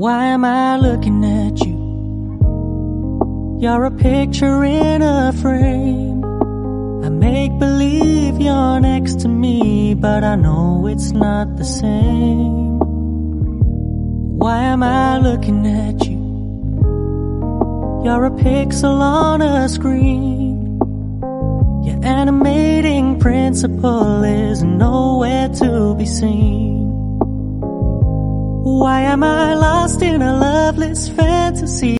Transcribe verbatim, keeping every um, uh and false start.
Why am I looking at you? You're a picture in a frame. I make believe you're next to me, but I know it's not the same. Why am I looking at you? You're a pixel on a screen. Your animating principle is nowhere to be seen. Why am I lost in a loveless fantasy?